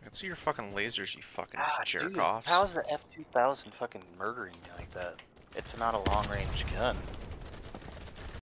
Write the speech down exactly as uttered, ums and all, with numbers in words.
can see your fucking lasers, you fucking Ah, jerk dude, offs. how's the F two thousand fucking murdering me like that? It's not a long range gun.